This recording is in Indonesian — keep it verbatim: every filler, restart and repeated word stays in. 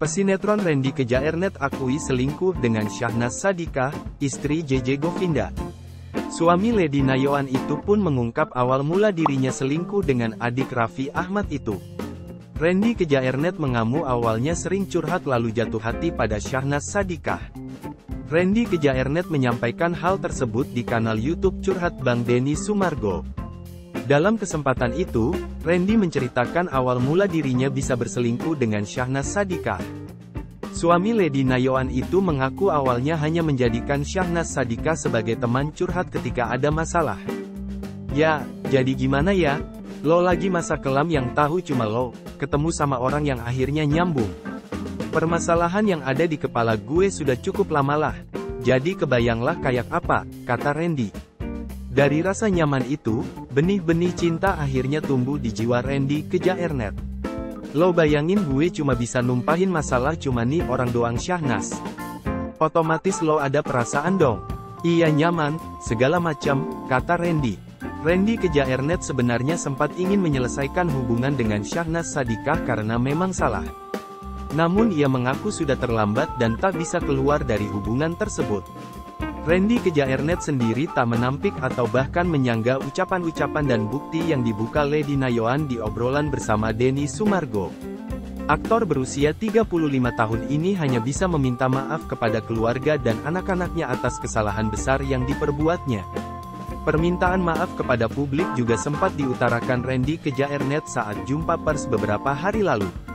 Pesinetron Randy Kejaernet akui selingkuh dengan Syahnaz Sadiqah, istri J J Govinda. Suami Lady Nayoan itu pun mengungkap awal mula dirinya selingkuh dengan adik Raffi Ahmad itu. Randy Kejaernet mengaku awalnya sering curhat lalu jatuh hati pada Syahnaz Sadiqah. Randy Kejaernet menyampaikan hal tersebut di kanal YouTube Curhat Bang Denny Sumargo. Dalam kesempatan itu, Randy menceritakan awal mula dirinya bisa berselingkuh dengan Syahnaz Sadiqah. Suami Lady Nayoan itu mengaku awalnya hanya menjadikan Syahnaz Sadiqah sebagai teman curhat ketika ada masalah. Ya, jadi gimana ya? Lo lagi masa kelam yang tahu cuma lo, ketemu sama orang yang akhirnya nyambung. Permasalahan yang ada di kepala gue sudah cukup lama lah. Jadi kebayanglah kayak apa, kata Randy. Dari rasa nyaman itu, benih-benih cinta akhirnya tumbuh di jiwa Randy Kejaernet. Lo bayangin gue cuma bisa numpahin masalah cuma nih orang doang Syahnaz. Otomatis lo ada perasaan dong. Iya nyaman, segala macam, kata Randy. Randy Kejaernet sebenarnya sempat ingin menyelesaikan hubungan dengan Syahnaz Sadiqah karena memang salah. Namun ia mengaku sudah terlambat dan tak bisa keluar dari hubungan tersebut. Randy Kejaernet sendiri tak menampik atau bahkan menyanggah ucapan-ucapan dan bukti yang dibuka Lady Nayoan di obrolan bersama Denny Sumargo. Aktor berusia tiga puluh lima tahun ini hanya bisa meminta maaf kepada keluarga dan anak-anaknya atas kesalahan besar yang diperbuatnya. Permintaan maaf kepada publik juga sempat diutarakan Randy Kejaernet saat jumpa pers beberapa hari lalu.